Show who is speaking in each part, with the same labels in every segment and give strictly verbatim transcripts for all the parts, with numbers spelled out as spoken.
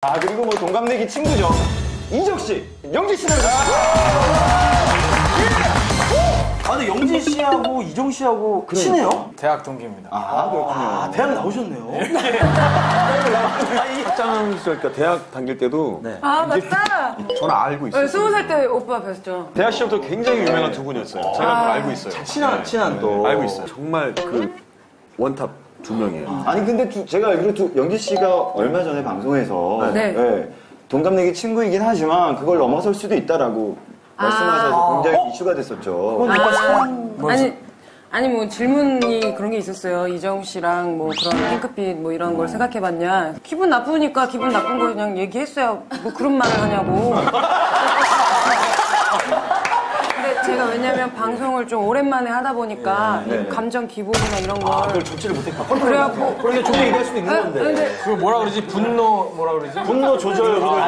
Speaker 1: 아, 그리고 뭐 동갑내기 친구죠. 이적 씨, 영지 씨 나오셨습니다.
Speaker 2: 아, 근데 영진 씨하고 이정 씨하고 친해요?
Speaker 3: 대학 동기입니다.
Speaker 1: 아, 그렇군요.
Speaker 2: 아, 대학 나오셨네요.
Speaker 4: 박장훈 씨가 대학 다닐 때도
Speaker 2: 네.
Speaker 5: 아, 맞다.
Speaker 4: 저는 알고 있어요.
Speaker 5: 스무 살 때 오빠 뵀죠.
Speaker 4: 대학 시절부터 굉장히 유명한 두 분이었어요. 제가 그걸 알고 있어요.
Speaker 2: 친한, 친한 또.
Speaker 4: 알고 있어요. 정말 그 원탑 두 명이에요.
Speaker 1: 아니, 근데 두, 제가 알기로 두, 영지 씨가 얼마 전에 방송에서
Speaker 5: 네.
Speaker 1: 네, 동갑내기 친구이긴 하지만 그걸 넘어설 수도 있다라고 말씀하셔서 굉장히 이슈가 됐었죠.
Speaker 2: 오빠 사랑.
Speaker 5: 아니, 아니 뭐 질문이 그런 게 있었어요. 이정 씨랑 뭐 그런 핑크빛 뭐 이런 걸 생각해봤냐. 기분 나쁘니까 기분 나쁜 거 그냥 얘기했어요. 뭐 그런 말을 하냐고. 근데 제가 왜냐면 방송을 좀 오랜만에 하다 보니까 이 감정 기복이나 이런 걸.
Speaker 2: 그걸 조치를 못했다.
Speaker 5: 그래갖고.
Speaker 2: 그러니까 좋게 얘기할 수도 있는
Speaker 5: 네,
Speaker 2: 건데.
Speaker 5: 근데
Speaker 3: 그 뭐라 그러지? 분노 뭐라 그러지?
Speaker 2: 분노 조절 그걸.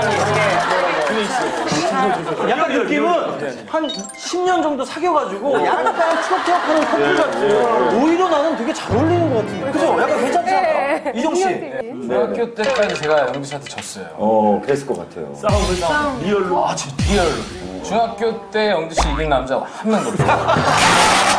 Speaker 2: 약간 느낌은 한 십 년 정도 사귀어가지고 약간 추억해하는 커플 같은. 오히려 나는 되게 잘 어울리는 것 같은데. 그죠? 약간 괜찮지 않아?
Speaker 5: 네.
Speaker 2: 이정 씨.
Speaker 3: 중학교 때까지 제가 영지 씨한테 졌어요.
Speaker 1: 어, 그랬을 것 같아요.
Speaker 2: 싸움을 싸움. 리얼로.
Speaker 3: 아, 진짜 리얼로. 중학교 때 영지 씨 이긴 남자 한 명도 없어요.